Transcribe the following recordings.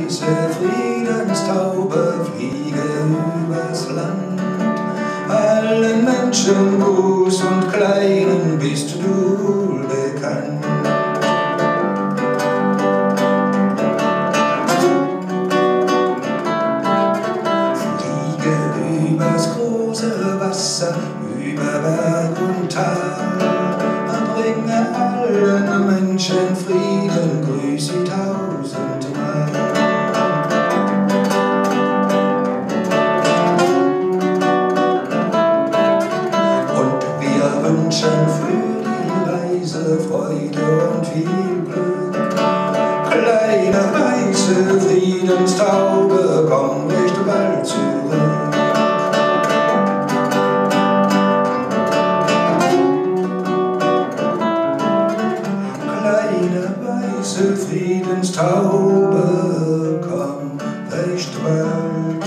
weiße Friedenstaube fliege übers Land. Allen Menschen groß und kleinen bist du bekannt. Fliege übers große Wasser, über Berg und Tal, bringe allen Menschen Frieden, grüß sie tausendmal. Und wir wünschen für die Reise Freude und viel Glück. Kleine weiße Friedenstaube, komm recht bald zurück. Kleine weiße Friedenstaube, komm recht bald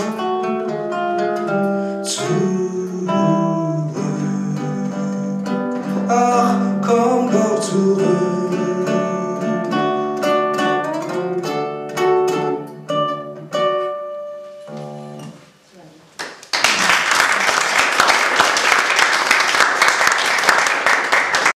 zurück. Ach, komm doch zurück.